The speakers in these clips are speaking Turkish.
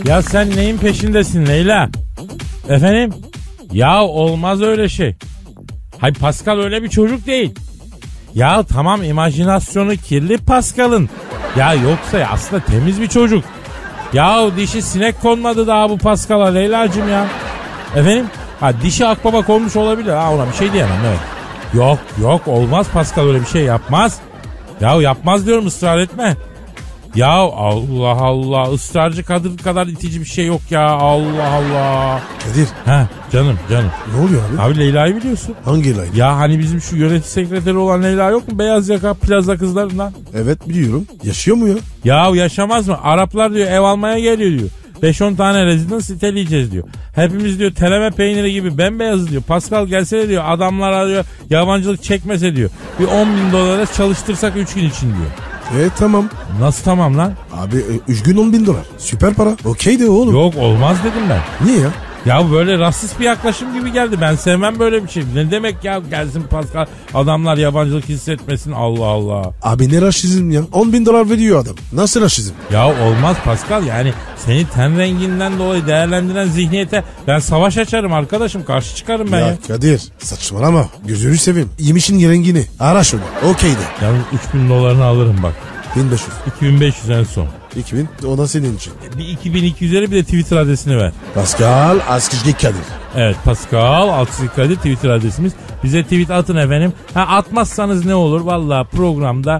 Ya sen neyin peşindesin Leyla? Efendim? Ya olmaz öyle şey. Hayır, Pascal öyle bir çocuk değil. Ya tamam, imajinasyonu kirli Pascal'ın. Ya yoksa ya aslında temiz bir çocuk. Ya dişi sinek konmadı daha bu Pascal'a Leyla'cığım ya. Efendim? Ha, dişi akbaba konmuş olabilir. Ha, ona bir şey diyemem, evet. Yok olmaz, Pascal öyle bir şey yapmaz. Ya yapmaz diyorum, ısrar etme. Ya Allah Allah, ısrarcı kadın kadar itici bir şey yok ya, Allah Allah. Kadir. Ha canım. Ne oluyor abi? Abi Leyla'yı biliyorsun. Hangi Leyla? Ya hani bizim şu yönetici sekreteri olan Leyla yok mu? Beyaz yaka plaza kızlarından. Evet biliyorum. Yaşıyor mu ya? Ya yaşamaz mı? Araplar diyor ev almaya geliyor diyor. 5-10 tane rezidans siteleyeceğiz diyor. Hepimiz diyor teleme peyniri gibi bembeyaz diyor. Pascal gelse diyor, adamlar diyor yabancılık çekmese diyor. Bir $10.000 çalıştırsak 3 gün için diyor. Tamam. Nasıl tamam lan? Abi 3 gün $10.000. Süper para. Okey de oğlum. Yok olmaz dedim ben. Niye ya? Ya böyle rasist bir yaklaşım gibi geldi. Ben sevmem böyle bir şey. Ne demek ya, gelsin Pascal, adamlar yabancılık hissetmesin, Allah Allah. Abi ne raşizm ya? $10.000 veriyor adam. Nasıl raşizm? Ya olmaz Pascal, yani seni ten renginden dolayı değerlendiren zihniyete ben savaş açarım arkadaşım, karşı çıkarım ben ya. Ya Kadir saçmalama. Gözünü seveyim. Yemişin rengini. Ara şunu. Okey de. Yalnız $3.000 alırım bak. 1500. 2500 en son. 2000 o da senin için. Bir 2200'leri bir de Twitter adresini ver. Pascal Askışki Kadir. Evet, Pascal Askışki Kadir Twitter adresimiz. Bize tweet atın efendim. Ha, atmazsanız ne olur? Vallahi programda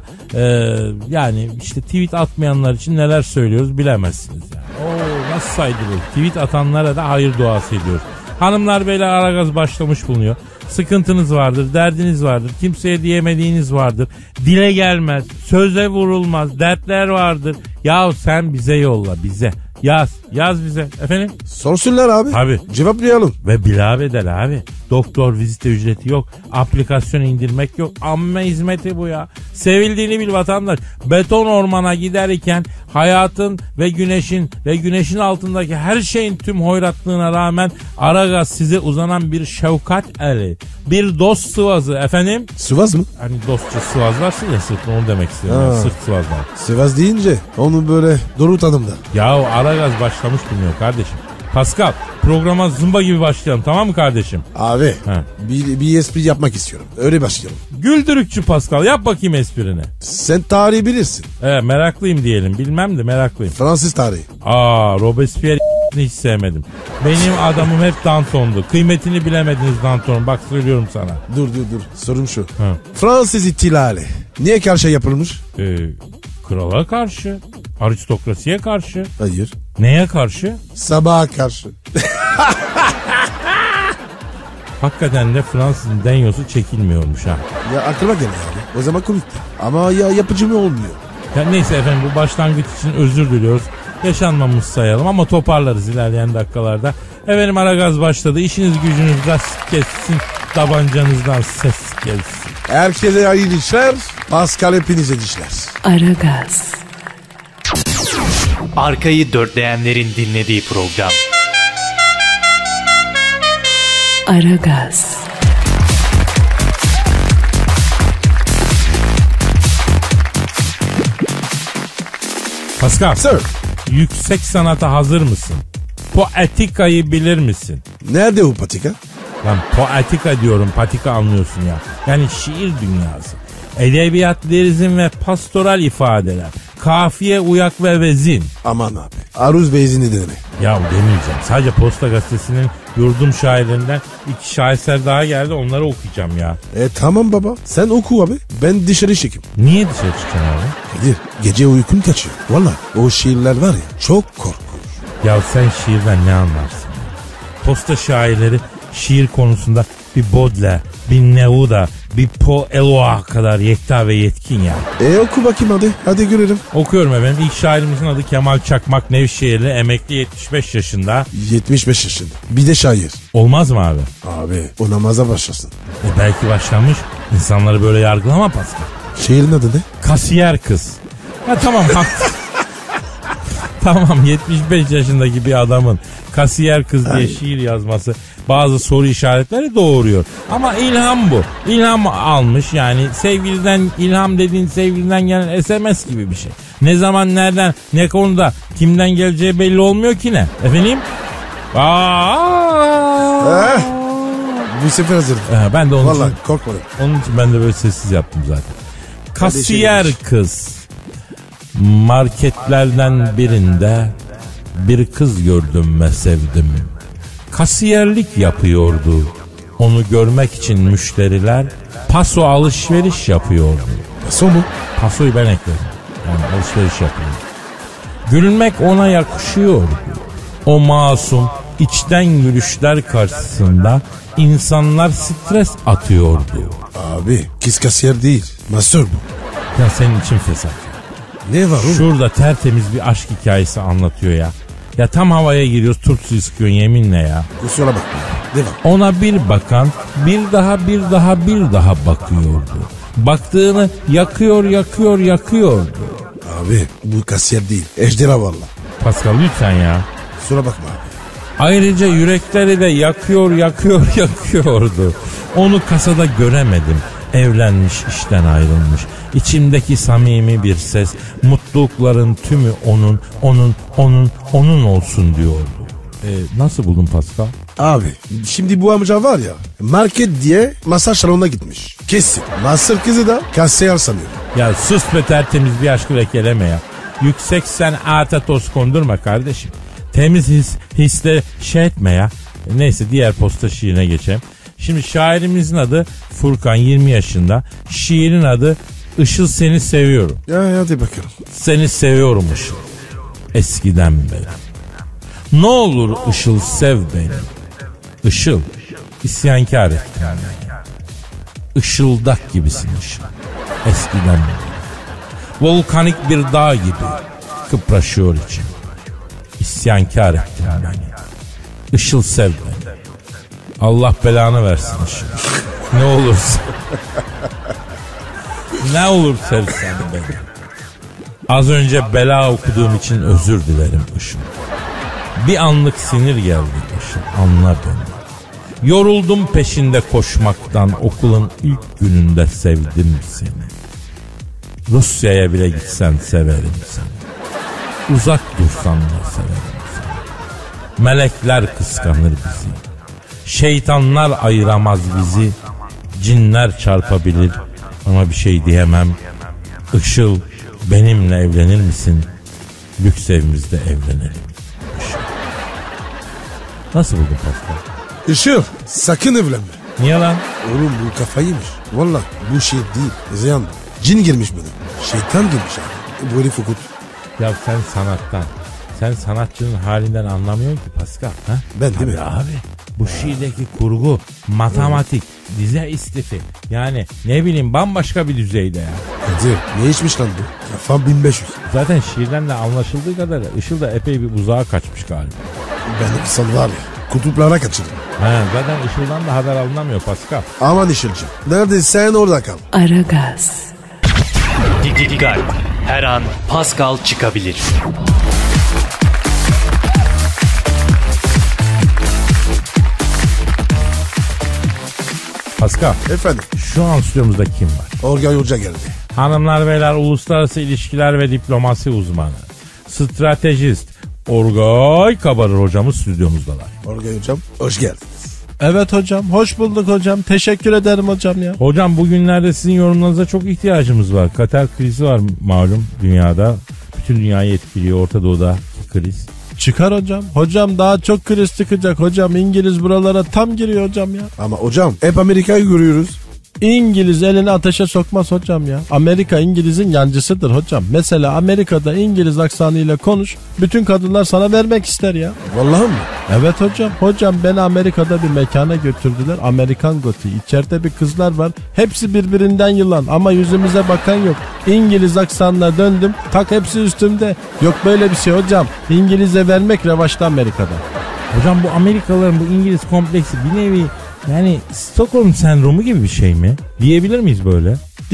yani işte tweet atmayanlar için neler söylüyoruz bilemezsiniz yani. Oo, nasıl saydırıyoruz? Tweet atanlara da hayır duası ediyoruz. Hanımlar beyler, Aragaz başlamış bulunuyor. Sıkıntınız vardır, derdiniz vardır, kimseye diyemediğiniz vardır. Dile gelmez, söze vurulmaz, dertler vardır. Ya sen bize yolla, bize. Yaz bize. Efendim? Sorsunlar abi. Abi. Cevaplayalım. Ve bilabedel abi. Doktor vizite ücreti yok. Aplikasyon indirmek yok. Amme hizmeti bu ya. Sevildiğini bil vatandaş. Beton ormana giderken hayatın ve güneşin altındaki her şeyin tüm hoyratlığına rağmen Aragaz size uzanan bir şefkat eli. Bir dost sıvazı efendim. Sıvaz mı? Hani dostça sıvazlarsın ya sırtını, onu demek istiyorum. Yani sırt sıvazlar. Sıvaz deyince onu böyle doğru tanımda. Ya Aragaz başlamış bulunuyor kardeşim. Pascal, programa zımba gibi başlayalım, tamam mı kardeşim? Abi bir espri yapmak istiyorum. Öyle başlayalım. Güldürükçü Pascal, yap bakayım esprini. Sen tarihi bilirsin. Meraklıyım diyelim, bilmem de meraklıyım. Fransız tarihi. Robespierre hiç sevmedim. Benim adamım hep Danton'du. Kıymetini bilemediniz Danton'un, bak söylüyorum sana. Dur. Sorum şu. Fransız ihtilali niye karşı yapılmış? Krala karşı. Aristokrasiye karşı. Hayır. Neye karşı? Sabaha karşı. Hakikaten de Fransız'ın denyosu çekilmiyormuş ha. Ya aklıma geldi abi. O zaman komikti. Ama ya yapıcı mı olmuyor? Ya neyse efendim, bu başlangıç için özür diliyoruz. Yaşanmamış sayalım ama toparlarız ilerleyen dakikalarda. Efendim, Aragaz başladı. İşiniz gücünüz rast kessin. Tabancanızdan ses gelsin. Herkese hayırlı işler. Pascal hepinize dişler. Aragaz. Arkayı dörtleyenlerin dinlediği program. Aragaz. Pascal. Sir. Yüksek sanata hazır mısın? Poetikayı bilir misin? Nerede o patika? Lan poetika diyorum, patika anlıyorsun ya. Yani şiir dünyası. Edebiyat, lirizm ve pastoral ifadeler. Kafiye, uyak ve vezin. Aman abi. Aruz vezini de demek. Ya demeyeceğim. Sadece Posta Gazetesi'nin yurdum şairlerinden 2 şaheser daha geldi. Onları okuyacağım ya. Tamam baba. Sen oku abi. Ben dışarı çekeyim. Niye dışarı çıkacaksın abi? Kadir gece uykun kaçıyor. Valla o şiirler var ya çok korkunç. Ya sen şiirden ne anlarsın? Posta şairleri şiir konusunda bir Baudelaire, bir Neruda, bir Paul Eluard kadar yekta ve yetkin ya. Oku bakayım hadi. Hadi görelim. Okuyorum efendim. İlk şairimizin adı Kemal Çakmak, Nevşehirli, emekli, 75 yaşında. 75 yaşında. Bir de şair. Olmaz mı abi? Abi o namaza başlasın. Belki başlamış. İnsanları böyle yargılama Pascal. Şiirin adı ne? Kasiyer kız. Ha tamam haklı. Tamam, 75 yaşındaki bir adamın kasiyer kız diye şiir yazması bazı soru işaretleri doğuruyor. Ama ilham bu. İlham almış yani sevgiliden, ilham dediğin sevgiliden gelen SMS gibi bir şey. Ne zaman, nereden, ne konuda, kimden geleceği belli olmuyor ki ne? Efendim? Bu sefer hazır. Ben de onun Vallahi için, korkmadım. onun için ben de böyle sessiz yaptım zaten. Kasiyer kız. Marketlerden birinde bir kız gördüm ve sevdim. Kasiyerlik yapıyordu. Onu görmek için müşteriler paso alışveriş yapıyordu. Paso mu? Pasoyu ben ekledim. Yani alışveriş yapıyordu. Gülmek ona yakışıyordu. O masum içten gülüşler karşısında insanlar stres atıyordu. Abi kız kasiyer değil. Masör bu. Ya senin için fesat. Ne var oğlum? Şurada tertemiz bir aşk hikayesi anlatıyor ya. Ya tam havaya giriyoruz, turp suyu sıkıyorsun yeminle ya. Kusura bakma. Devam. Ona bir bakan bir daha bakıyordu. Baktığını yakıyordu. Abi bu kasiyer değil. Ejderha valla. Pascal lütfen ya. Kusura bakma abi. Ayrıca yürekleri de yakıyordu. Onu kasada göremedim. Evlenmiş, işten ayrılmış. İçimdeki samimi bir ses mutlulukların tümü onun olsun diyordu. Nasıl buldun Pascal? Abi şimdi bu amca var ya market diye masaj salonuna gitmiş. Kesin. Masır kızı da kasiyer sanıyor. Ya sus be tertemiz bir aşkı lekeleme ya. Yüksek sen ata toz kondurma kardeşim. Temiz hisle şey etme ya. Neyse diğer posta şiirine geçelim. Şimdi şairimizin adı Furkan 20 yaşında. Şiirin adı Işıl seni seviyorum. Ya hadi bakalım. Seni seviyorum Işıl. Eskiden beri. Ne olur Işıl sev beni. Işıl isyankar ettin beni. Işıldak gibisin Işıl. Eskiden beri. Volkanik bir dağ gibi kıpraşıyor içim. İsyankar ettin beni. Işıl sev beni. Allah belanı versin Işıl. Ne olursa. Ne olur sevsen beni. Az önce bela okuduğum için özür dilerim Işıl. Bir anlık sinir geldi Işıl. Anla beni. Yoruldum peşinde koşmaktan. Okulun ilk gününde sevdim seni. Rusya'ya bile gitsen severim seni. Uzak dursan da severim seni. Melekler kıskanır bizi. Şeytanlar ayıramaz bizi. Cinler çarpabilir ama bir şey diyemem. Işıl benimle evlenir misin? Lüks evimizde evlenelim. Işıl. Nasıl buldun Pascal? Işıl sakın evlenme. Niye lan? Oğlum bu kafayıymış. Valla bu şey değil. Ziyan. Cin girmiş buna. Şeytan girmiş abi. Bu herif okut. Ya sen sanatçının halinden anlamıyorsun ki Pascal. Ha? Ben değil mi? Abi bu şiirdeki kurgu, matematik, dize istifi. Yani ne bileyim bambaşka bir düzeyde ya. Hadi ne içmiş lan bu? Kafam 1500. Zaten şiirden de anlaşıldığı kadarıyla Işıl da epey bir uzağa kaçmış galiba. Benim insan var ya kutuplara kaçırdım. Zaten Işıl'dan da haber alınamıyor Pascal. Aman Işıl'cığım. Neredeysen orada kal. Aragaz. Dikkat. Her an Pascal çıkabilir. Pascal, Efendim. şu an stüdyomuzda kim var? Orgay Hoca geldi. Hanımlar beyler, uluslararası ilişkiler ve diplomasi uzmanı, stratejist Orgay Kabarır hocamız stüdyomuzdalar. Orgay Hocam hoş geldiniz. Evet hocam, hoş bulduk hocam. Teşekkür ederim hocam ya. Hocam bugünlerde sizin yorumlarınıza çok ihtiyacımız var. Katar krizi var malum dünyada. Bütün dünyayı etkiliyor, Orta Doğu'da kriz. Çıkar hocam. Hocam daha çok kriz çıkacak hocam. İngiliz buralara tam giriyor hocam ya. Ama hocam hep Amerika'yı görüyoruz. İngiliz elini ateşe sokmaz hocam ya. Amerika İngiliz'in yancısıdır hocam. Mesela Amerika'da İngiliz aksanıyla konuş. Bütün kadınlar sana vermek ister ya. Vallahi mi? Evet hocam. Hocam beni Amerika'da bir mekana götürdüler. Amerikan goti. İçeride bir kızlar var. Hepsi birbirinden yılan ama yüzümüze bakan yok. İngiliz aksanına döndüm. Tak hepsi üstümde. Yok böyle bir şey hocam. İngiliz'e vermek revaçta Amerika'da. Hocam bu Amerikalıların bu İngiliz kompleksi bir nevi yani Stockholm sendromu gibi bir şey mi? Diyebilir miyiz böyle?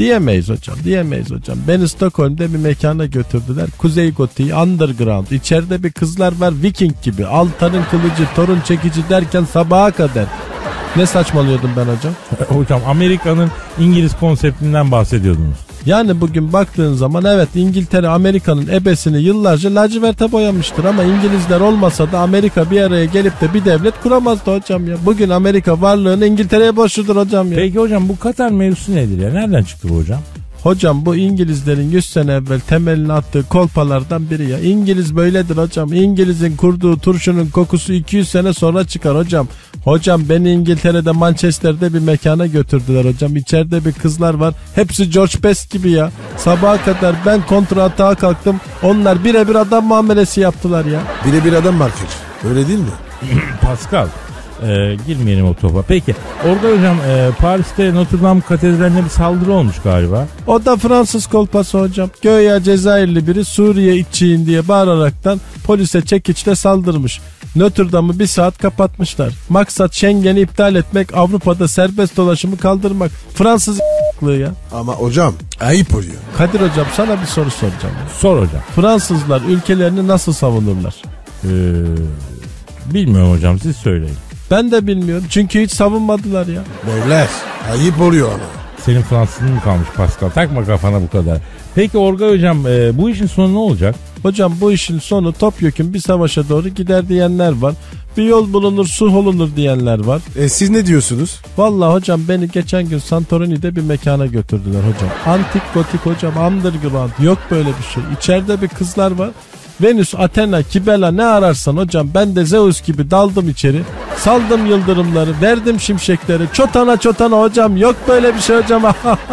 Diyemeyiz hocam. Beni Stockholm'de bir mekana götürdüler. Kuzey Gotiği underground. İçeride bir kızlar var Viking gibi. Altanın kılıcı, torun çekici derken sabaha kadar. Ne saçmalıyordum ben hocam? Hocam Amerika'nın İngiliz konseptinden bahsediyordunuz. Yani bugün baktığın zaman evet İngiltere Amerika'nın ebesini yıllarca laciverte boyamıştır ama İngilizler olmasa da Amerika bir araya gelip de bir devlet kuramazdı hocam ya. Bugün Amerika varlığını İngiltere'ye borçludur hocam ya. Peki hocam bu Katar mevzusu nedir ya? Nereden çıktı bu hocam? Hocam bu İngilizlerin 100 sene evvel temelini attığı kolpalardan biri ya. İngiliz böyledir hocam. İngiliz'in kurduğu turşunun kokusu 200 sene sonra çıkar hocam. Hocam beni İngiltere'de Manchester'de bir mekana götürdüler hocam. İçeride bir kızlar var. Hepsi George Best gibi ya. Sabaha kadar ben kontra atağa kalktım. Onlar birebir adam muamelesi yaptılar ya. Birebir adam market. Öyle değil mi? Pascal. Girmeyelim o topa. Peki orada hocam Paris'te Notre Dame Katedrali'ne bir saldırı olmuş galiba. O da Fransız kolpası hocam. Göya Cezayirli biri Suriye içiyim diye bağıraraktan polise çekiçle saldırmış. Notre Dame'ı bir saat kapatmışlar. Maksat Schengen'i iptal etmek, Avrupa'da serbest dolaşımı kaldırmak. Fransız ya. Ama hocam ayıp oluyor. Kadir hocam sana bir soru soracağım. Sor hocam. Fransızlar ülkelerini nasıl savunurlar? Bilmiyorum hocam, siz söyleyin. Ben de bilmiyorum çünkü hiç savunmadılar ya. Beyler ayıp oluyor ama. Senin Fransızın mı kalmış Pascal? Takma kafana bu kadar. Peki Orgay hocam bu işin sonu ne olacak? Hocam bu işin sonu topyekün bir savaşa doğru gider diyenler var. Bir yol bulunur sulh olunur diyenler var. Siz ne diyorsunuz? Vallahi hocam beni geçen gün Santorini'de bir mekana götürdüler hocam. Antik gotik hocam, underground, yok böyle bir şey. İçeride bir kızlar var. Venüs, Athena, Kibela ne ararsan hocam, ben de Zeus gibi daldım içeri. Saldım yıldırımları, verdim şimşekleri. Çotana hocam, yok böyle bir şey hocam.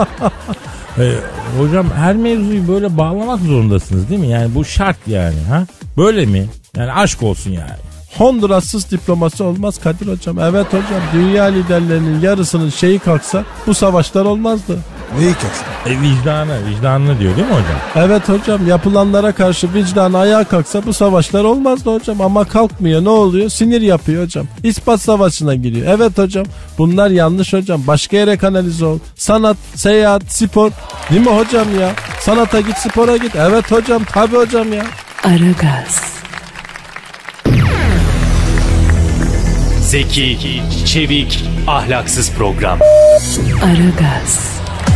Hocam her mevzuyu böyle bağlamak zorundasınız değil mi? Yani bu şart yani. Ha? Böyle mi? Yani aşk olsun yani. Hondurassız diplomasi olmaz Kadir hocam. Evet hocam, dünya liderlerinin yarısının şeyi kalksa bu savaşlar olmazdı. Neyi kalksın? Vicdanını diyor değil mi hocam? Evet hocam, yapılanlara karşı vicdanı ayağa kalksa bu savaşlar olmazdı hocam. Ama kalkmıyor, ne oluyor? Sinir yapıyor hocam. İspat savaşına giriyor. Evet hocam, bunlar yanlış hocam. Başka yere kanalize ol. Sanat, seyahat, spor. Değil mi hocam ya? Sanata git, spora git. Evet hocam, tabii hocam ya. Aragaz. Zeki, çevik, ahlaksız program. Aragaz.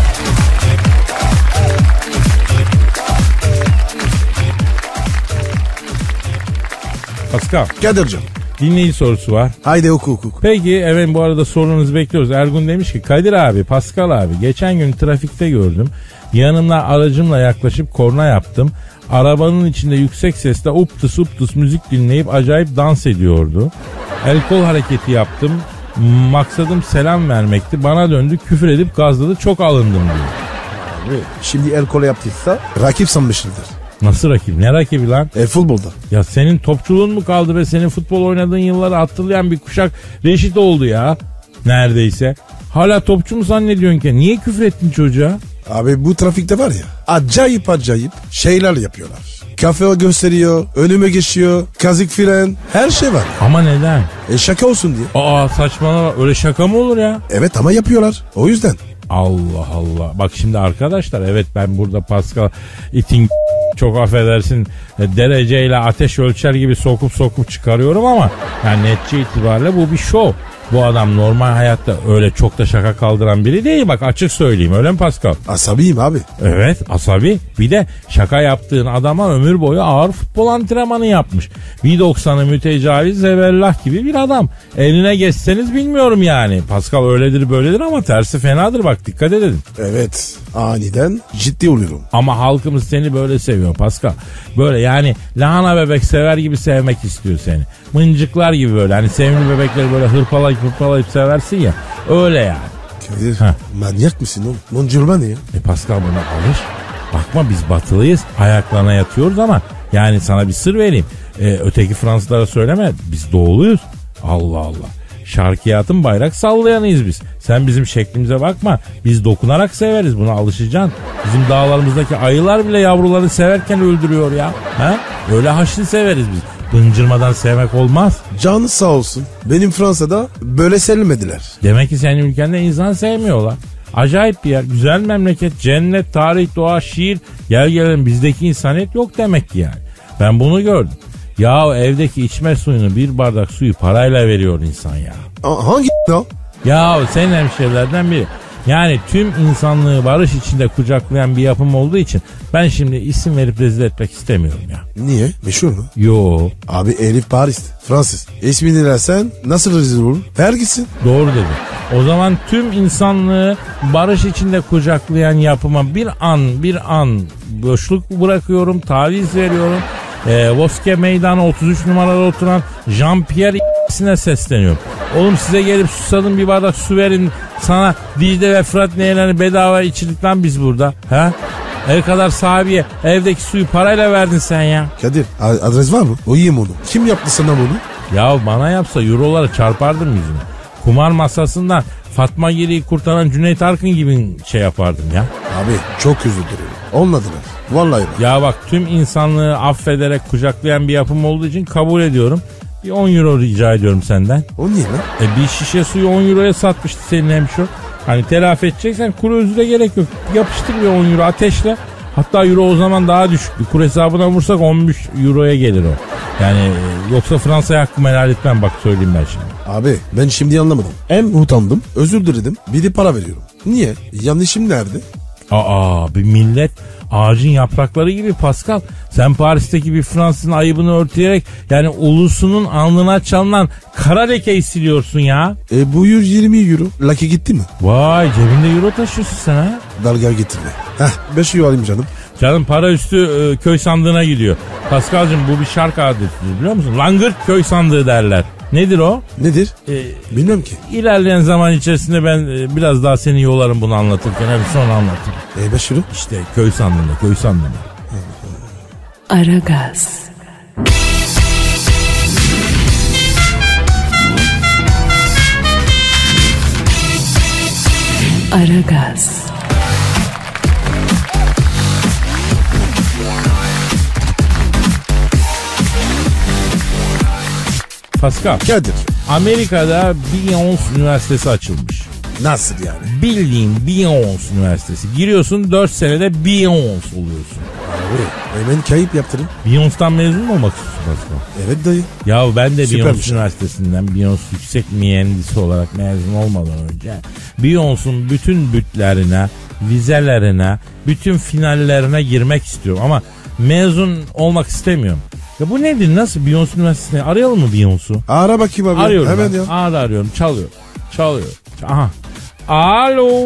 Pascal, Kadir'cim. dinleyici sorusu var. Haydi oku. Peki evet, bu arada sorunuzu bekliyoruz. Ergun demiş ki Kadir abi, Pascal abi, geçen gün trafikte gördüm. Yanımda aracımla yaklaşıp korna yaptım. Arabanın içinde yüksek sesle uptus müzik dinleyip acayip dans ediyordu. El kol hareketi yaptım. Maksadım selam vermekti. Bana döndü, küfür edip gazladı. Çok alındım diyor. Şimdi el kola yaptıysa rakip sanmışızdır. Nasıl rakip? Ne rakibi lan? Futbolda. Ya senin topçuluğun mu kaldı ve senin futbol oynadığın yılları hatırlayan bir kuşak reşit oldu ya. Neredeyse. Hala topçu mu zannediyorsun ki? Niye küfür ettin çocuğa? Abi bu trafikte var ya, acayip şeyler yapıyorlar. Kafe gösteriyor, önüme geçiyor, kazık fren, her şey var. Ama neden? Şaka olsun diye. Aa, saçmalama, öyle şaka mı olur ya? Evet ama yapıyorlar, o yüzden. Allah Allah. Bak şimdi arkadaşlar, evet ben burada Pascal itin çok affedersin dereceyle ateş ölçer gibi sokup çıkarıyorum ama yani netice itibariyle bu bir şov. Bu adam normal hayatta öyle çok da şaka kaldıran biri değil, bak açık söyleyeyim, öyle mi Pascal? Asabiyim abi. Evet, asabi. Bir de şaka yaptığın adama ömür boyu ağır futbol antrenmanı yapmış. 1.90'ı mütecaviz zebellah gibi bir adam. Eline geçseniz bilmiyorum yani. Pascal öyledir böyledir ama tersi fenadır, bak dikkat edin. Evet, aniden ciddi oluyorum. Ama halkımız seni böyle seviyor Pascal. Böyle yani lahana bebek sever gibi sevmek istiyor seni. Mıncıklar gibi böyle, hani sevimli bebekleri böyle hırpalayıp seversin ya, öyle yani. Kadir, manyak mısın oğlum? Moncurma ne ya? Pascal buna alış. Bakma biz batılıyız, ayaklarına yatıyoruz ama yani sana bir sır vereyim. Öteki Fransızlara söyleme, biz doğuluyuz. Allah Allah. Şarkiyatın bayrak sallayanıyız biz. Sen bizim şeklimize bakma. Biz dokunarak severiz, buna alışacaksın. Bizim dağlarımızdaki ayılar bile yavrularını severken öldürüyor ya. Ha? Öyle haşlı severiz biz. Bıncırmadan sevmek olmaz. Canı sağ olsun. Benim Fransa'da böyle sevmediler. Demek ki senin ülkende insan sevmiyorlar. Acayip bir yer. Güzel memleket. Cennet, tarih, doğa, şiir. Gel gelelim bizdeki insaniyet yok demek ki yani. Ben bunu gördüm. Ya evdeki içme suyunu bir bardak suyu parayla veriyor insan ya. Hangi o? Ya senin hemşehrilerden biri. Yani tüm insanlığı barış içinde kucaklayan bir yapım olduğu için ben şimdi isim verip rezil etmek istemiyorum ya. Niye? Meşhur mu? Yo. Abi Elif Paris, Fransız. İsmini versen nasıl rezil olur? Ver gitsin. Doğru dedi. O zaman tüm insanlığı barış içinde kucaklayan yapıma bir an boşluk bırakıyorum, taviz veriyorum. Voske Meydanı 33 numarada oturan Jean-Pierre'sine sesleniyorum. Oğlum size gelip susadım bir bardak su verin. Sana Dicle ve Fırat nehirlerini bedava içirdik lan biz burada. Ha? Ev kadar sahibiye evdeki suyu parayla verdin sen ya. Kadir adres var mı? Uyuyayım onu. Kim yaptı sana bunu? Ya bana yapsa euroları çarpardım yüzüne. Kumar masasından Fatma Giri'yi kurtaran Cüneyt Arkın gibi şey yapardım ya. Abi çok özür dilerim. Olmadılar. Vallahi bak. Ya bak tüm insanlığı affederek kucaklayan bir yapım olduğu için kabul ediyorum. Bir 10 euro rica ediyorum senden. O niye lan? Bir şişe suyu 10 euroya satmıştı senin hemşo. Hani telafi edeceksen kuru özüre gerek yok. Yapıştır bir 10 euro ateşle. Hatta euro o zaman daha düşüktü. Kur hesabına vursak 15 euroya gelir o. Yani yoksa Fransa'ya hakkımı helal etmem bak söyleyeyim ben şimdi. Abi ben şimdi anlamadım. Hem utandım, özür diledim, bir de para veriyorum. Niye? Yanlışım nerede? Bir millet ağacın yaprakları gibi Pascal. Sen Paris'teki bir Fransızın ayıbını örtüyerek yani ulusunun alnına çalınan kara lekeyi siliyorsun ya. Bu 120 euro. Lucky gitti mi? Vay cebinde euro taşıyorsun sen ha. Dalga getirme. 5 euro alayım canım. Canım para üstü köy sandığına gidiyor. Pascal'cığım bu bir şarkı adetidir biliyor musun? Langırt köy sandığı derler. Nedir o? Nedir? Bilmem ki. İlerleyen zaman içerisinde ben biraz daha seni yolarım bunu anlatırken. Hadi sonra anlatırım. 5 euro? İşte köy sandığında. Aragaz. Aragaz. Pascal. Kadir. Amerika'da Beyoncé Üniversitesi açılmış. Nasıl yani? Bildiğin Beyoncé Üniversitesi. Giriyorsun 4 senede Beyoncé oluyorsun. Abi hemen kayıp yaptırın. Beyoncé'dan mezun mu olmak istiyorsun Pascal? Evet dayı. Ya ben de Süpermiş. Beyoncé Üniversitesi'nden Beyoncé yüksek mühendisi olarak mezun olmadan önce Beyoncé'un bütün bütlerine, vizelerine, bütün finallerine girmek istiyorum ama mezun olmak istemiyorum. Ya bu nedir? Nasıl Beyoncé Üniversitesi'ne? Arayalım mı Beyoncé'u? Ara bakayım abi. Arıyorum hemen ben. ya. Aa da arıyorum. Çalıyor. Aha. Alo.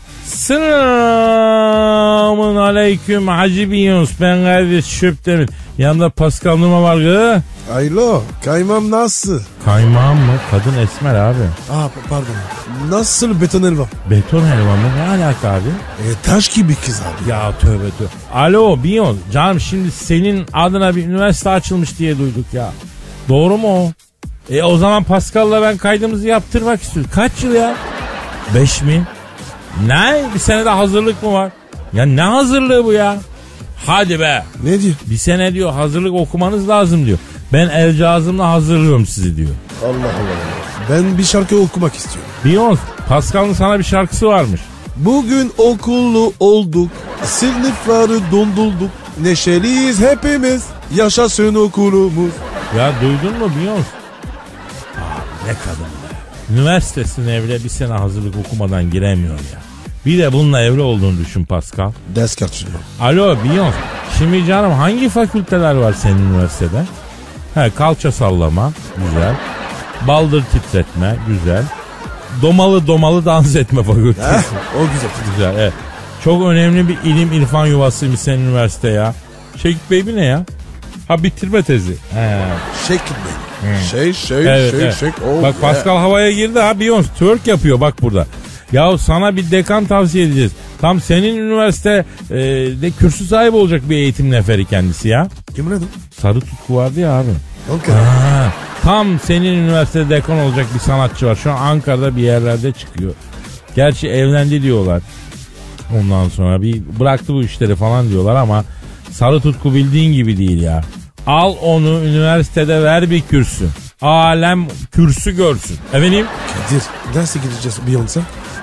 Selamun aleyküm Hacı Beyoncé. Ben kardeş Şöptemir. Yanımda Pascal Numa var gı. Aylo. Kaymam nasıl? Kaymağım mı? Kadın esmer abi. Pardon. Nasıl beton helva? Beton helva mı? Ne alaka abi? Taş gibi kız abi. Ya tövbe. Alo Beyoncé. Canım şimdi senin adına bir üniversite açılmış diye duyduk ya. Doğru mu o? O zaman Pascal'la ben kaydımızı yaptırmak istiyorum. Kaç yıl ya? 5 mi? Ne? Bir senede hazırlık mı var? Ya ne hazırlığı bu ya? Hadi be. Ne diyor? Bir sene diyor hazırlık okumanız lazım diyor. Ben el cihazımla hazırlıyorum sizi diyor. Allah Allah. Ben bir şarkı okumak istiyorum. Beyoncé, Pascal'ın sana bir şarkısı varmış. Bugün okullu olduk, sınıfları dondulduk, neşeliyiz hepimiz, yaşasın okulumuz. Ya duydun mu Beyoncé? Ne kadın be. Üniversitesine evle bir sene hazırlık okumadan giremiyor ya. Bir de bununla evli olduğunu düşün Pascal. Ders kaçırma. Alo Beyoncé. Şimdi canım hangi fakülteler var senin üniversitede? Kalça sallama. Güzel. Baldır titretme. Güzel. Domalı dans etme fakültesi. O güzel. Güzel evet. Çok önemli bir ilim irfan yuvasıymış senin üniversite ya. Şekit Baby ne ya? Bitirme tezi. Shake it baby. Shake. Oh, bak Pascal havaya girdi ha Beyoncé twerk yapıyor bak burada. Ya sana bir dekan tavsiye edeceğiz. Tam senin üniversitede kürsü sahibi olacak bir eğitim neferi kendisi ya. Kim adı? Sarı Tutku vardı ya abi. Okay. Tam senin üniversitede dekan olacak bir sanatçı var. Şu an Ankara'da bir yerlerde çıkıyor. Gerçi evlendi diyorlar. Ondan sonra bir bıraktı bu işleri falan diyorlar ama Sarı Tutku bildiğin gibi değil ya. Al onu üniversitede ver bir kürsü. Alem kürsü görsün. Efendim? Kadir, derse gideceğiz Beyoncé.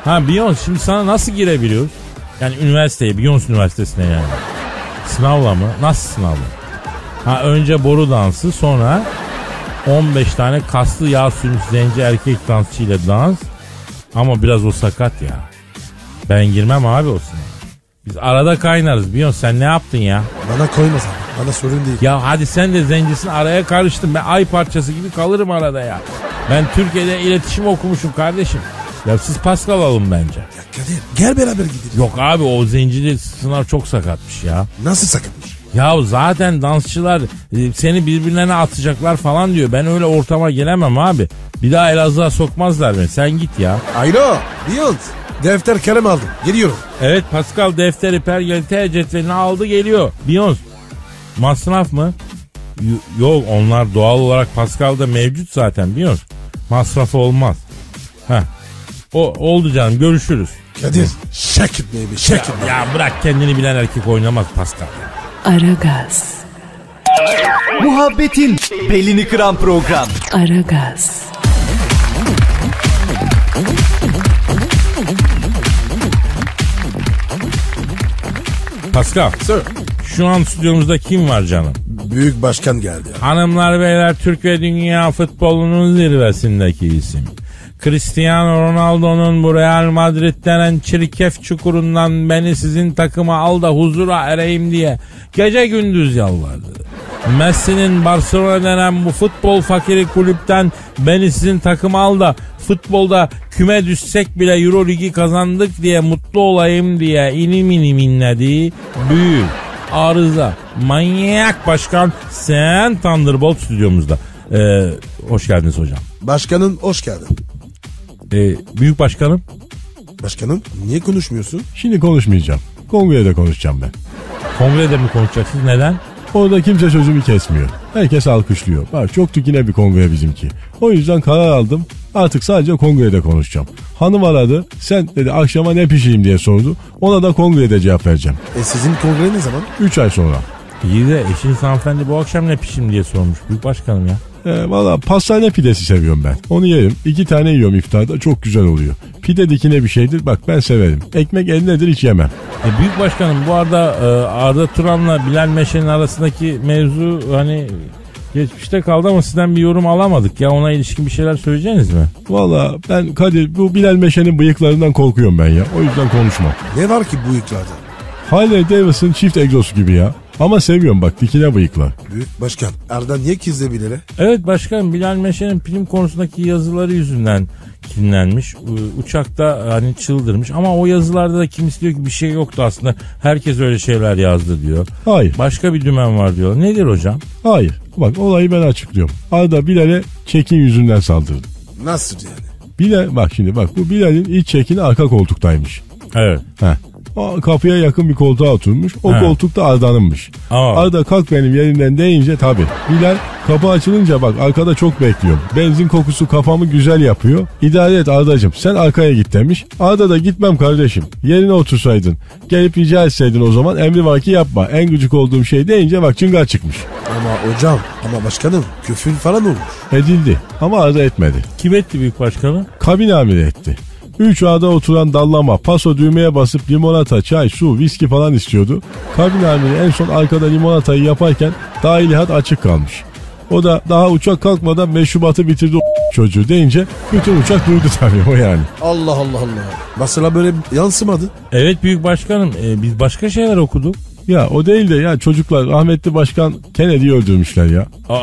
Ha Beyoncé şimdi sana nasıl girebiliyoruz? Yani üniversiteye, Beyoncé Üniversitesi'ne yani. Sınavla mı? Nasıl sınavla? Ha önce boru dansı, sonra 15 tane kaslı yağ sürmüş zenci erkek dansçıyla dans. Ama biraz o sakat ya. Ben girmem abi o sınava. Biz arada kaynarız Beyoncé, sen ne yaptın ya? Bana koymaz abi. Bana sorun değil. Ya hadi sen de zencisin, araya karıştın. Ben ay parçası gibi kalırım arada ya. Ben Türkiye'de iletişim okumuşum kardeşim. Ya siz Pascal alın bence. Ya Kadir gel beraber gidelim. Yok abi o zencili sınav çok sakatmış ya. Nasıl sakatmış? Ya zaten dansçılar seni birbirlerine atacaklar falan diyor. Ben öyle ortama gelemem abi. Bir daha Elazığ'a sokmazlar beni. Sen git ya. Alo Beyoncé. Defter kalem aldım. Geliyorum. Evet Pascal defteri pergelite cetvelini aldı geliyor. Beyoncé masraf mı? Yok onlar doğal olarak Pascal'da mevcut zaten Beyoncé. Masrafı olmaz. Heh. O oldu canım, görüşürüz. Kadir shake it baby shake it. Ya bırak, kendini bilen erkek oynamaz Pascal. Aragaz. Muhabbetin belini kıran program. Aragaz. Pascal, Sir. şu an stüdyomuzda kim var canım? Büyük başkan geldi. Hanımlar beyler, Türk ve dünya futbolunun zirvesindeki isim. Cristiano Ronaldo'nun bu Real Madrid denen çirkef çukurundan beni sizin takıma al da huzura ereyim diye gece gündüz yalvardı. Messi'nin Barcelona denen bu futbol fakiri kulüpten beni sizin takıma al da futbolda küme düşsek bile Euro Ligi kazandık diye mutlu olayım diye inim inim inlediği büyük arıza manyak başkan Sen Thunderbolt stüdyomuzda. Hoş geldiniz hocam. Başkanım hoş geldin. Büyük başkanım. Başkanım niye konuşmuyorsun? Şimdi konuşmayacağım. Kongrede konuşacağım ben. Kongrede mi konuşacaksınız? Neden? Orada kimse sözümü kesmiyor. Herkes alkışlıyor. Bak çok dikine bir kongre bizimki. O yüzden karar aldım. Artık sadece kongrede konuşacağım. Hanım aradı. Sen dedi akşama ne pişireyim diye sordu. Ona da kongrede cevap vereceğim. Sizin kongre ne zaman? 3 ay sonra. İyi de eşiniz hanımefendi bu akşam ne pişim diye sormuş. Büyük başkanım ya. Valla pastane pidesi seviyorum ben. Onu yerim. 2 tane yiyorum iftarda. Çok güzel oluyor. Pide dikine bir şeydir. Bak ben severim. Ekmek elindedir, hiç yemem. Büyük başkanım bu arada Arda Turan'la Bilal Meşe'nin arasındaki mevzu hani geçmişte kaldı ama sizden bir yorum alamadık ya. Ona ilişkin bir şeyler söyleyeceksiniz mi? Valla ben Kadir bu Bilal Meşe'nin bıyıklarından korkuyorum ben ya. O yüzden konuşmam. Ne var ki bu bıyıklarda? Harley Davidson çift egzosu gibi ya. Ama seviyorum bak, dikine bıyıklar. Büyük başkan Arda niye kizdi bilere? Evet başkanım, Bilal Meşe'nin film konusundaki yazıları yüzünden kinlenmiş. Uçakta hani çıldırmış ama o yazılarda da kimisi diyor ki bir şey yoktu aslında. Herkes öyle şeyler yazdı diyor. Hayır. Başka bir dümen var diyor. Nedir hocam? Hayır. Bak olayı ben açıklıyorum. Arda Bilal'e çekin yüzünden saldırdı. Nasıl yani? Bilal bak şimdi bak, bu Bilal'in iç çekini arka koltuktaymış. Evet. Heh. O kapıya yakın bir koltuğa oturmuş. O He. koltukta Arda'nınmış. Arda kalk benim yerimden deyince tabii. Bilal kapı açılınca bak arkada çok bekliyorum. Benzin kokusu kafamı güzel yapıyor. İdare et Arda'cığım, sen arkaya git demiş. Arda da gitmem kardeşim. Yerine otursaydın. Gelip rica etseydin o zaman, emri var ki yapma. En gıcık olduğum şey deyince bak çıngar çıkmış. Ama hocam ama başkanım küfür falan olmuş. Edildi ama Arda etmedi. Kim etti büyük başkanım? Kabin amiri etti. 3 A'da oturan dallama, paso düğmeye basıp limonata, çay, su, viski falan istiyordu. Kabin amiri en son arkada limonatayı yaparken dahilihat açık kalmış. O da daha uçak kalkmadan meşrubatı bitirdi çocuğu deyince bütün uçak duydu tabii o yani. Allah Allah Allah. Mesela böyle yansımadı. Evet büyük başkanım, biz başka şeyler okuduk. Ya o değil de ya çocuklar, rahmetli başkan Kennedy'yi öldürmüşler ya.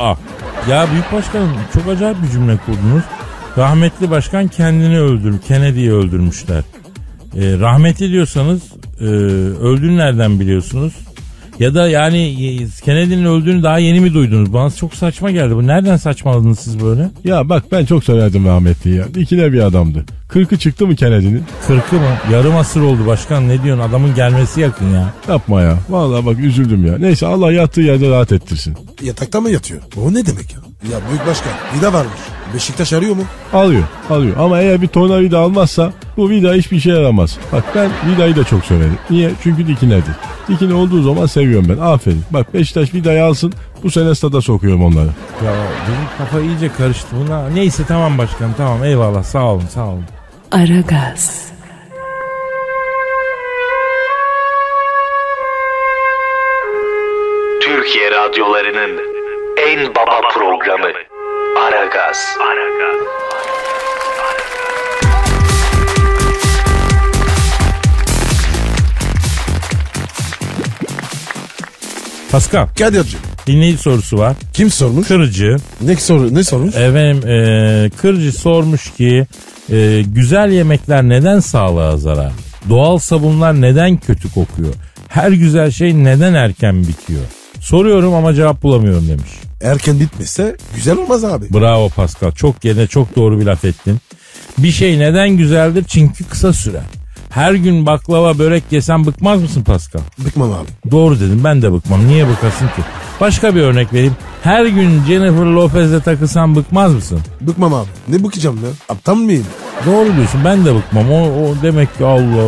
Ya büyük başkanım çok acayip bir cümle kurdunuz. Rahmetli başkan kendini Kennedy'yi öldürmüşler. Rahmetli diyorsanız öldüğünü nereden biliyorsunuz? Ya da yani Kennedy'nin öldüğünü daha yeni mi duydunuz? Bana çok saçma geldi. Bu nereden saçmaladınız siz böyle? Ya bak ben çok severdim rahmetliyi ya. Dikine bir adamdı. 40'ı çıktı mı Kennedy'nin? 40'ı mı? Yarım asır oldu başkan, ne diyorsun? Adamın gelmesi yakın ya. Yapma ya. Vallahi bak üzüldüm ya. Neyse Allah yattığı yerde rahat ettirsin. Yatakta mı yatıyor? O ne demek ya? Ya büyük başkan vida varmış. Beşiktaş arıyor mu? Alıyor. Ama eğer bir tornavida almazsa bu vida hiçbir şey yaramaz. Bak ben vidayı da çok severim. Niye? Çünkü dikinedir. Dikine olduğu zaman seviyorum ben. Aferin. Bak Beşiktaş vidayı alsın. Bu sene stada sokuyorum onları. Ya benim kafa iyice karıştı buna. Neyse tamam başkanım, tamam eyvallah, sağ olun. Aragaz. Türkiye radyolarının en baba programı Aragaz. Pascal, Kadir'cim. dinleyici sorusu var. Kim sormuş? Kırıcı. Ne sormuş? Efendim Kırıcı sormuş ki güzel yemekler neden sağlığa zarar? Doğal sabunlar neden kötü kokuyor? Her güzel şey neden erken bitiyor? Soruyorum ama cevap bulamıyorum demiş. Erken bitmese güzel olmaz abi. Bravo Pascal, çok yerine çok doğru bir laf ettin. Bir şey neden güzeldir? Çünkü kısa sürer. Her gün baklava börek yesen bıkmaz mısın Pascal? Bıkmam abi. Doğru dedim, ben de bıkmam. Niye bıkasın ki? Başka bir örnek vereyim. Her gün Jennifer Lopez'le takılsan bıkmaz mısın? Bıkmam abi. Ne bıkacağım ya? Aptal mıyım? Doğru diyorsun, ben de bıkmam. O demek ki Allah.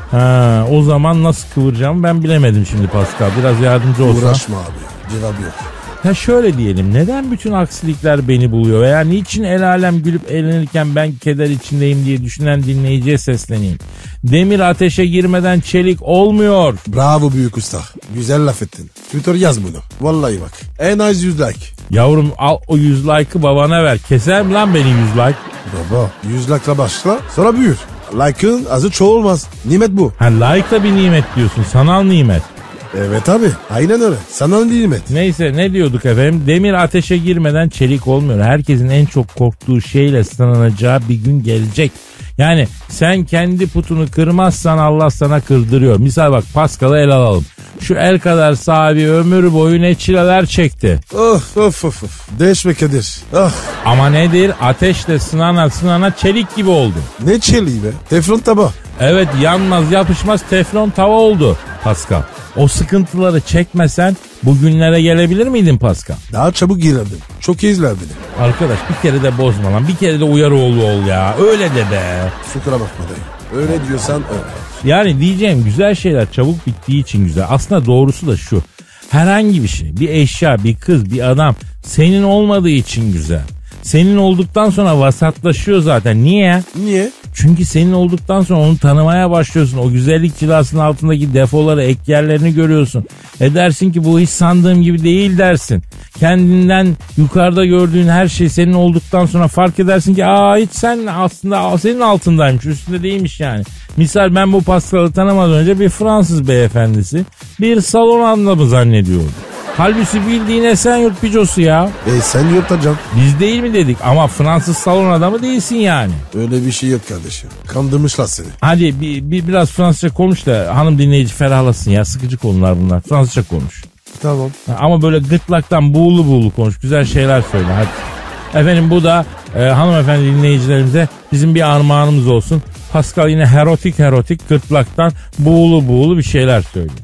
Ha, o zaman nasıl kıvıracağımı ben bilemedim şimdi Pascal. Biraz yardımcı olsan. Uğraşma abi. Cevap yok. Ha şöyle diyelim, neden bütün aksilikler beni buluyor veya niçin el alem gülüp eğlenirken ben keder içindeyim diye düşünen dinleyiciye sesleneyim. Demir ateşe girmeden çelik olmuyor. Bravo büyük usta. Güzel laf ettin. Twitter yaz bunu. Vallahi bak. En az 100 like. Yavrum al o 100 like'ı babana ver. Keser mi lan benim 100 like? Baba 100 like'la başla sonra büyür. Like'ın azı çoğu olmaz. Nimet bu. Ha like da bir nimet diyorsun, sanal nimet. Evet abi. Aynen öyle. Sana nimet. Neyse, ne diyorduk efendim? Demir ateşe girmeden çelik olmuyor. Herkesin en çok korktuğu şeyle sınanacağı bir gün gelecek. Yani sen kendi putunu kırmazsan Allah sana kırdırıyor. Misal bak, Pascal'ı el alalım. Şu el kadar sahibi ömür boyu ne çileler çekti. Of. Değişme Kadir. Ama nedir? Ateşle sınana çelik gibi oldu. Ne çeliği be. Teflon taba. Evet, yanmaz yapışmaz teflon tava oldu Pascal. O sıkıntıları çekmesen bugünlere gelebilir miydin Pascal? Daha çabuk girerdim. Çok iyi izler beni. Arkadaş bir kere de bozma lan. Bir kere de uyar oğlu ol ya. Öyle de be. Kusura bakma dayı. Öyle diyorsan öyle. Yani diyeceğim, güzel şeyler çabuk bittiği için güzel. Aslında doğrusu da şu. Herhangi bir şey, bir eşya, bir kız, bir adam senin olmadığı için güzel. Senin olduktan sonra vasatlaşıyor zaten. Niye? Niye? Çünkü senin olduktan sonra onu tanımaya başlıyorsun. O güzellik cilasının altındaki defoları, ek yerlerini görüyorsun. Dersin ki bu hiç sandığım gibi değil dersin. Kendinden yukarıda gördüğün her şey senin olduktan sonra fark edersin ki hiç sen aslında senin altındaymış, üstünde değilmiş yani. Misal ben bu Pascal'ı tanımadan önce bir Fransız beyefendisi bir salon anlamı zannediyordum. Halbuki bildiğin Esenyurt bicosu ya. Sen yurtacaksın. Biz değil mi dedik ama Fransız salon adamı değilsin yani. Öyle bir şey yok kardeşim. Kandırmışlar seni. Hadi biraz Fransızca konuş da hanım dinleyici ferahlasın ya. Sıkıcı konular bunlar. Fransızca konuş. Tamam. Ama böyle gırtlaktan buğulu konuş. Güzel şeyler söyle hadi. Efendim bu da hanımefendi dinleyicilerimize bizim bir armağanımız olsun. Pascal yine erotik gırtlaktan buğulu bir şeyler söylüyor.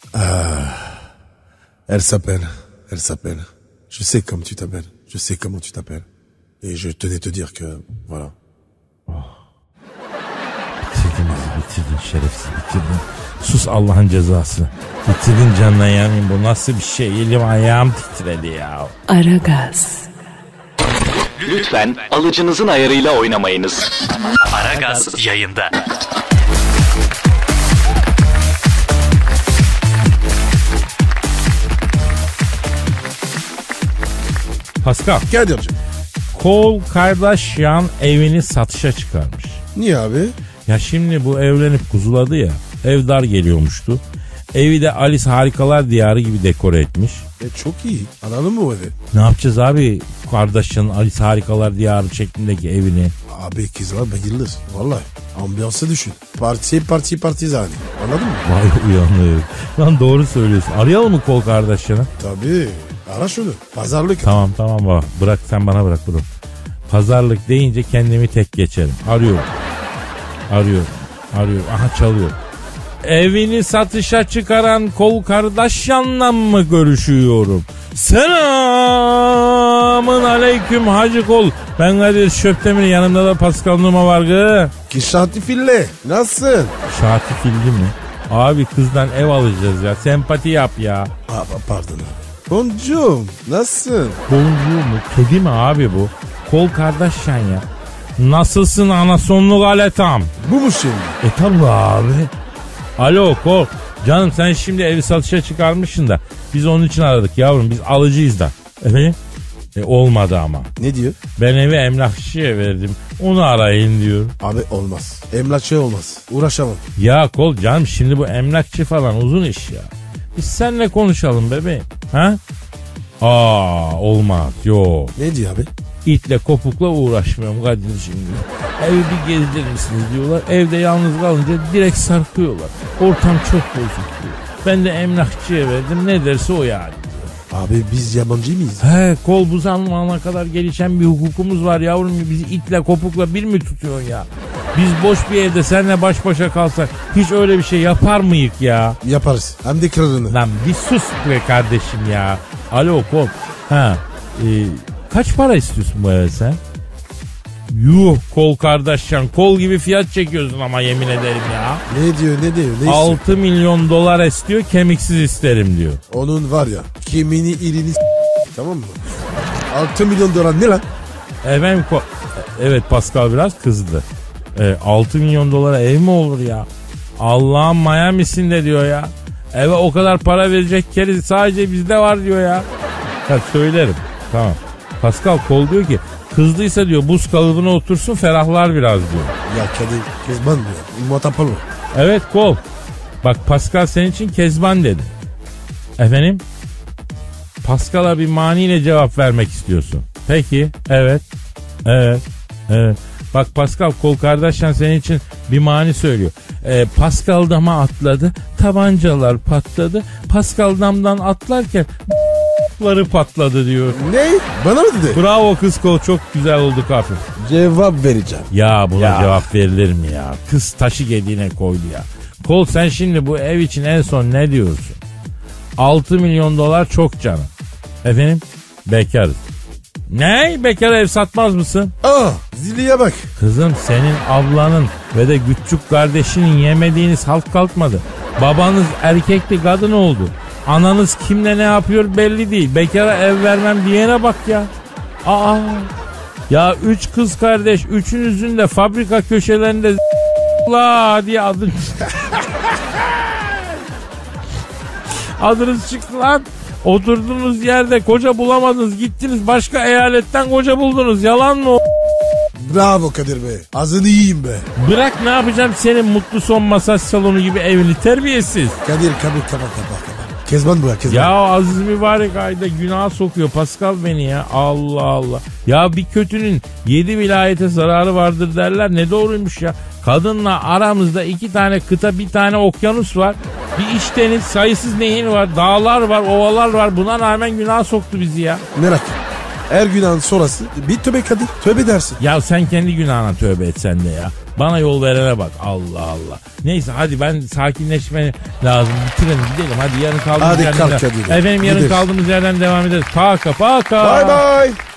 Elle s'appelle. Je sais comment tu t'appelles. Je sais comment tu t'appelles. Et je tenais te dire que voilà. Bitirdin şerefsiz, bitirdin. Sus Allah'ın cezası. Bitirdin canına yanayım, bu nasıl bir şey? Elim ayağım titredi ya. Aragaz. Lütfen alıcınızın ayarıyla oynamayınız. Aragaz yayında. Pascal, Kadir'cim. Khloe Kardashian evini satışa çıkarmış. Niye abi? Ya şimdi bu evlenip kuzuladı ya, ev dar geliyormuştu. Evi de Alice Harikalar Diyarı gibi dekore etmiş. Çok iyi. Alalım mı o evi? Ne yapacağız abi Kardashian'ın Alice Harikalar Diyarı şeklindeki evini? Abi kızlar bayılır. Vallahi. Ambiyansı düşün. Parti zani. Anladın mı? Vay uyanık. Lan doğru söylüyorsun. Arayalım mı Khloe Kardashian'ı? Tabii. Ara şunu. Pazarlık. Tamam bak. Bırak sen bana bırak bunu. Pazarlık deyince kendimi tek geçerim. Arıyorum. Aha çalıyor. Evini satışa çıkaran Khloe Kardashian'la mı görüşüyorum? Selamın aleyküm Hacı Kol. Ben Kadir Şöptemir, yanımda da Pascal Numa var gı. Kişati fille. Nasılsın? Şati fildi mi? Abi kızdan ev alacağız ya. Sempati yap ya. Pardon. Boncuğum. Nasılsın? Boncuğu mu? Kedi mi abi bu? Khloe Kardashian ya. Nasılsın anasonlu galetam? Bu mu şimdi? Tabi abi. Alo Kol. Canım sen şimdi evi satışa çıkarmışsın da biz onun için aradık yavrum, biz alıcıyız da. Efendim? Olmadı ama. Ne diyor? Ben evi emlakçıya verdim, onu arayın diyor. Abi olmaz. Emlakçı olmaz. Uğraşamam. Ya Kol canım, şimdi bu emlakçı falan uzun iş ya. Biz seninle konuşalım bebeğim. Ha? Olmaz, yok. Ne diyor abi? İtle kopukla uğraşmıyorum Kadir'cim diyor. Evi bir gezdirir misiniz diyorlar. Evde yalnız kalınca direkt sarkıyorlar. Ortam çok bozuk diyor. Ben de emlakçıya verdim, ne derse o yani. Abi biz yabancı mıyız? He, kol bu zamana kadar gelişen bir hukukumuz var yavrum. Bizi itle kopukla bir mi tutuyorsun ya? Biz boş bir evde seninle baş başa kalsak hiç öyle bir şey yapar mıyık ya? Yaparız. Hem de kralını. Lan bir sus be kardeşim ya. Alo kol. Kaç para istiyorsun bu eve sen? Yuh kol kardeşcan, kol gibi fiyat çekiyorsun ama yemin ederim ya. Ne diyor ne diyor? Ne 6 milyon dolar istiyor, kemiksiz isterim diyor. Onun var ya kemini irini tamam mı? 6 milyon dolar ne lan? Efendim evet, Pascal biraz kızdı. 6 milyon dolara ev mi olur ya? Allah'ın Miami'sinde diyor ya. Eve o kadar para verecek keriz sadece bizde var diyor ya. Ya söylerim. Tamam. Pascal kol diyor ki kızdıysa diyor buz kalıbına otursun, ferahlar biraz diyor. Ya Kadir Kezban diyor. Muhatap olma. Evet kol. Bak Pascal senin için Kezban dedi. Efendim? Pascal'a bir maniyle cevap vermek istiyorsun. Peki. Evet. Bak Pascal, kol kardeşen senin için bir mani söylüyor. Pascal dama atladı. Tabancalar patladı. Pascal damdan atlarken patladı diyor. Ne? Bana mı dedi? Bravo kız kol, çok güzel oldu kafir. Cevap vereceğim. Ya buna cevap verilir mi ya? Kız taşı gediğine koydu ya. Kol sen şimdi bu ev için en son ne diyorsun? 6 milyon dolar çok canım. Efendim? Bekarız. Ne? Bekar ev satmaz mısın? Zilliye bak. Kızım senin ablanın ve de küçük kardeşinin yemediğiniz halt kalkmadı. Babanız erkekli kadın oldu. Ananız kimle ne yapıyor belli değil. Bekara ev vermem diyene bak ya. Ya 3 kız kardeş, üçünüzün de fabrika köşelerinde la diye adınız çıktı lan. Oturduğunuz yerde koca bulamadınız, gittiniz başka eyaletten koca buldunuz. Yalan mı o? Bravo Kadir Bey. Ağzını yiyeyim be. Bırak, ne yapacağım senin mutlu son masaj salonu gibi evini, terbiyesiz. Kadir kaba. Kezban bu ya, Kezban. Ya aziz mübarek ayda günah sokuyor Pascal beni ya. Allah Allah. Ya bir kötünün 7 vilayete zararı vardır derler. Ne doğruymuş ya. Kadınla aramızda 2 tane kıta, 1 tane okyanus var. Bir iç deniz, sayısız nehir var. Dağlar var, ovalar var. Buna rağmen günah soktu bizi ya. Merak etme. Her günahın sonrası bir tövbe Kadir. Tövbe dersin. Ya sen kendi günahına tövbe et sen de ya. Bana yol verene bak. Allah Allah. Neyse hadi ben sakinleşme lazım. Bitirelim gidelim. Hadi yarın kaldığımız hadi yerden. Hadi kalk Kadir. Efendim yarın kaldığımız yerden devam ederiz. Paka. Bye bye.